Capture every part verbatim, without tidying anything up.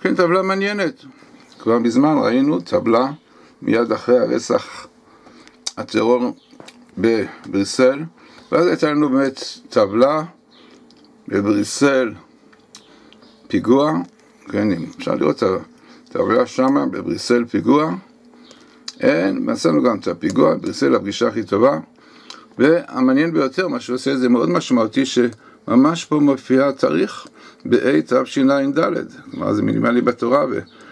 כן, טבלה מעניינת. כבר בזמן ראינו טבלה מיד אחרי הרצח הטרור בבריסל, ואז הייתה לנו באמת טבלה בבריסל, פיגוע, כן, אפשר לראות את הטבלה שמה, בבריסל פיגוע, אין, מצאנו גם את הפיגוע, בבריסל הפגישה הכי טובה, והמעניין ביותר, מה שעושה את זה מאוד משמעותי, שממש פה מופיע תאריך ב-A תשע"ד, כלומר זה מינימלי בתורה,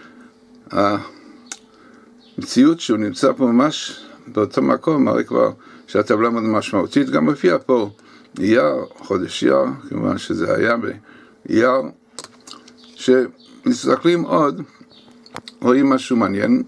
והמציאות שהוא נמצא פה ממש באותו מקום, מראה כבר שהטבלה מאוד משמעותית, גם מופיע פה אייר, חודש אייר, כמובן שזה היה באייר, שמסתכלים עוד, רואים משהו מעניין,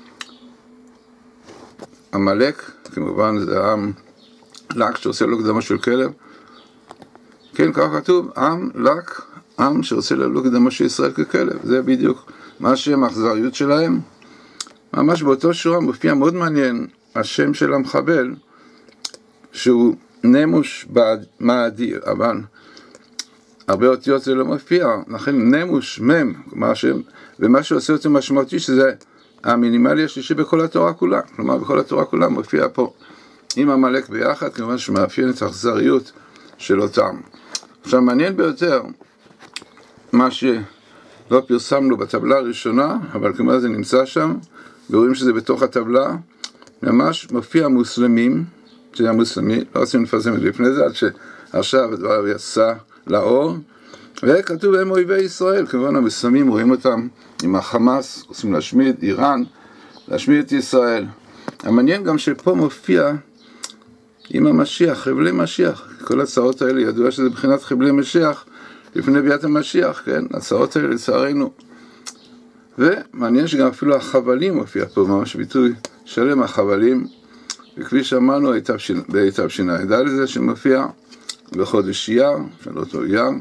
עמלק, כמובן זה עם לק שעושה לו קדמה של כלב, כן, כך כתוב, עם לק, עם שעושה לו קדמה של ישראל ככלב, זה בדיוק מה שם האכזריות שלהם. ממש באותו שורה מופיע מאוד מעניין השם של המחבל, שהוא נמוש מאדי, אבל הרבה אותיות זה לא מופיע, לכן נמוש, מם, ומה שעושה אותו משמעותי שזה המינימלי השלישי בכל התורה כולה, כלומר בכל התורה כולה מופיע פה עם עמלק ביחד, כמובן שמאפיין את האכזריות של אותם. עכשיו מעניין ביותר, מה שלא פרסמנו בטבלה הראשונה, אבל כמובן זה נמצא שם, ורואים שזה בתוך הטבלה, ממש מופיע מוסלמים, שזה המוסלמי, לא רוצים לפרסם את זה לפני זה, עד שעכשיו הדבר יצא לאור, וכתוב הם אויבי ישראל, כמובן המוסלמים רואים אותם עם החמאס, רוצים להשמיד איראן, להשמיד את ישראל. המעניין גם שפה מופיע עם המשיח, חבלי משיח, כל הצעות האלה ידוע שזה בחינת חבלי משיח, לפני ביאת המשיח, כן, הצעות האלה לצערנו. ומעניין שגם אפילו החבלים מופיע פה, ממש ביטוי שלם החבלים, וכפי שאמרנו בתשע"ד זה שמופיע בחודש אייר, של אותו אייר,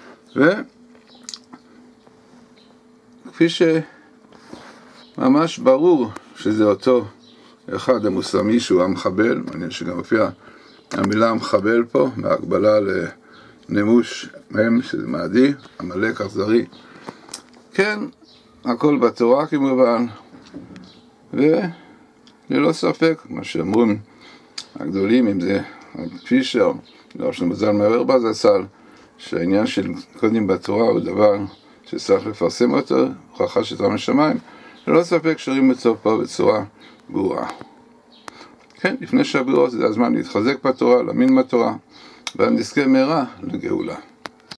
וכפי שממש ברור שזה אותו אחד המוסלמי שהוא המחבל, מעניין שגם מופיע המילה המחבל פה, מהקבלה לנמוש מהם, שזה מאדי, עמלק אכזרי. כן, הכל בתורה כמובן, וללא ספק, מה שאומרים הגדולים, אם זה פישר, לא של מזל מעבר בזצ"ל, שהעניין של קודים בתורה הוא דבר שצריך לפרסם אותו, הוכחה שתורה משמיים, ללא ספק שרים אותו פה בצורה ברורה. כן, לפני שבועות זה הזמן להתחזק בתורה, להאמין בתורה, ונזכה מהרה לגאולה.